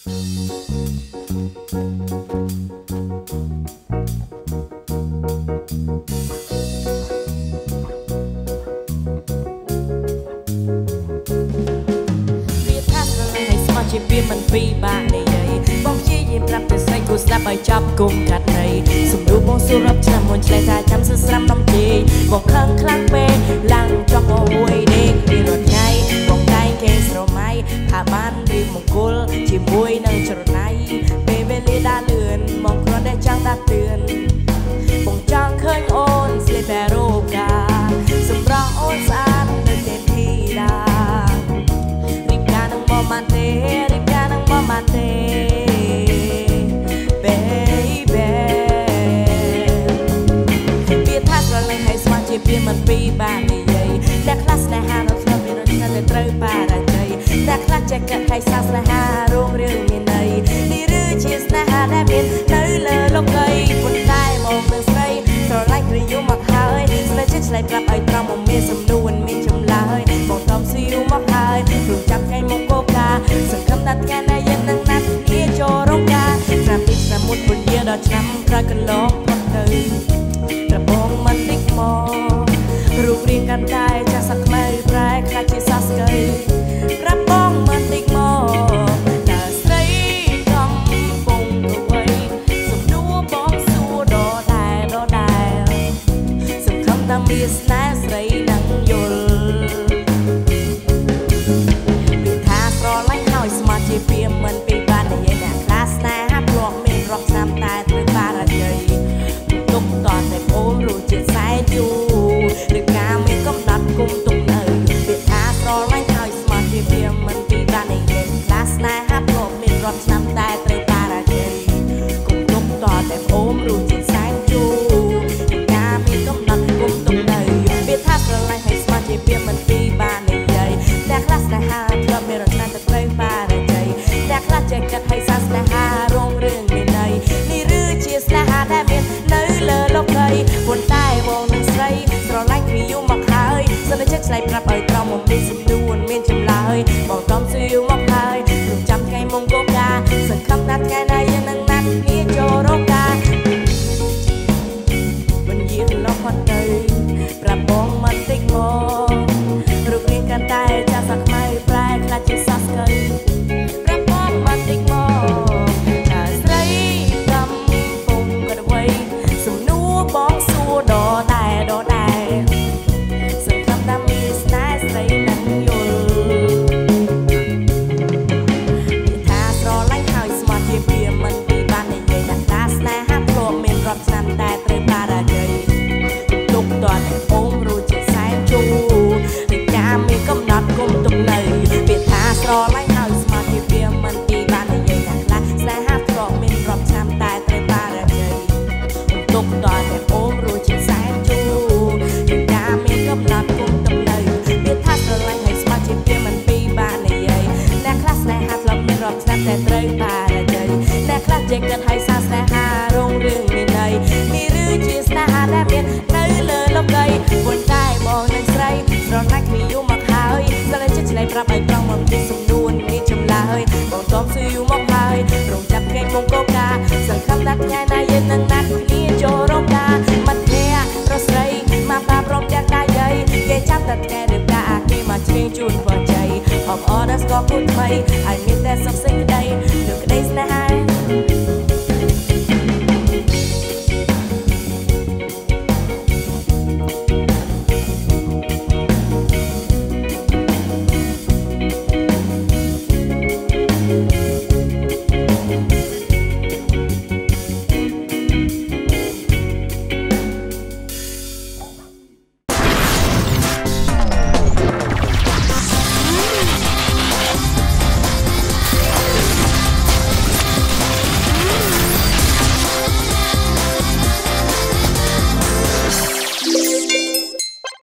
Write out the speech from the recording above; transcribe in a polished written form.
ជាពីមិនពីបាននិយាយបងព្យាយាមប្រាប់ទៅស្រីគូស្ដាប់ឲ្យចាប់គុំខាត់នៃសំដៅបងសួររាប់ឆ្នាំមុនឆ្លេះថាចាំសស្រាំដំជេបងខឹងខ្លាំងពេកឡើងចង់មកមួយដេកពីរត់ថ្ងៃបងតែងគេស្រមៃថាបានរៀបមង្គលជាមួយនឹងច្រណៃពេលវេលាដើរលឿនបងគ្រាន់តែចង់ដាស់តឿនបងចង់ឃើញអូនស្លៀកតែរូបកាសម្រស់អូនស្អាតដូចទេពធីតារីកការនឹងមកបានទេMate, baby. ពីថាស្រឡាញ់ឲ្យស្មោះជាពីមិនពីបាននិយាយតែខ្លះស្នេហានៅធ្លាប់មានរត់តែត្រូវបរាជ័យតែខ្លះចេះកាត់ឲ្យសាស្នេហារងរឿងមានន័យនេះឬជាស្នេហាដែលមាននៅលើលោកីប៉ុន្តែមកនឹងស្រីស្រឡាញ់ឬយំមកហើយស្នេហ៍ចិត្តឆ្លៃប្រាប់ឲ្យត្រង់មកមានសំនួនមានចម្លើយបងតំស៊ីយមកហើយព្រោះចាប់ថ្ងៃមកកោកាសង្ឃឹមថាថ្ងៃណាយើងនឹងណាត់គ្នាចូលរោងការឆ្នាំនេះឆ្នាំមុនពុនយាដល់ឆ្នាំក្រោយកន្លងផុតទៅប្របងមិនតិចមករូបរាងកាន់តែចាស់សាក់ខ្មៅប្រែខ្លាចជាសាស្កៃប្របងមិនតិចមកតើស្រីកំពុងទៅវ័យសំដួរបងសួរដដែលសង្ឃឹមថាមានស្នេហ៍ស្រីនឹងយល់ពីថាស្រឡាញ់ហើយស្មារតីពីមិនពីបាននិយាយតែខ្លះស្នេហាព្រោះមានរាប់ឆ្នាំតែត្រូវបរាជ័យទុកតតែអូនរੂជាខ្សែជូឬការមានកំណត់គុំទុកនៅពីថាស្រឡាញ់ហើយស្មារតីពីមិនពីបាននិយាយខ្លះស្នេហាព្រោះមានរាប់ឆ្នាំតែត្រូវបរាជ័យគុំទុកតតែអូនរੂជាខ្សែជូឬការមានកំណត់គុំទុកនៅពីថាស្រឡាញ់ហើយស្មារតីពីមិនពីបាននិយាយតែខ្លះស្នេហាព្រោះមានរាប់ឆ្នាំតែត្រូវបរាជ័យតែខ្លះចេះកាត់ឲ្យសាស្នេហារងរឿងមានន័យនេះឬជាស្នេហាដែលមាននៅលើលោកីប៉ុន្តែបងនឹងស្រីស្រឡាញ់ពីយូរមកហើយសន្និចិត្តឆ្លៃប្រាប់ឲ្យត្រង់មកមានសំនួនមានចម្លើយបងតំស៊ីយមកហើយព្រមចាំថ្ងៃមង្គលការសង្ឃឹមថាថ្ងៃណាយើងនឹងណាត់គ្នាចូលរោងការមិនយាកន្លងផុតទៅប្រាប់បងមិនតិចមករូបរាងកាន់តែចាស់សាក់ខ្មៅប្រែខ្លាចជាសាស្កៃស្រឡាញ់ហើយស្មារតីពីមិនពីបាននិយាយថាខ្លះស្នេហាធ្លាប់មានរាប់ឆ្នាំតែត្រូវបរាជ័យទុកតតែអូនរੂជាខ្សែជូឬការមានកំណត់គុំទុកនៅពីថាស្រឡាញ់ហើយស្មារតីពីមិនពីបាននិយាយអ្នកខ្លះស្នេហាធ្លាប់មានរាប់ឆ្នាំតែត្រូវបរាជ័យអ្នកខ្លះចេះគិតឲ្យសាស្នេហារងរឿងមានន័យនេះឬជាស្នេហាដែលមាននៅលើលោកីប៉ុន្តែបងនឹងស្រីស្រឡាញ់គ្នាយូរមកហើយសន្និចិត្តឆ្លៃប្រាប់ឲ្យត្រង់មកមានសំនួនមានចម្លើយបងតំស៊ីយមកហើយរងចាប់ថ្ងៃមង្គលការសង្ឃឹមថាថ្ងៃណាយើងនឹងណាត់គ្នាចូលរោងការមិនភ័ក្ររស្រីមកបាប្រំទាំងកាយគេចាប់តែថ្ងៃរៀបការគេមកឆ្លៀងជូនបរិជ័យអបអរដល់ស្គាល់គូថ្មីហើយមានតែសុខសេចក្តី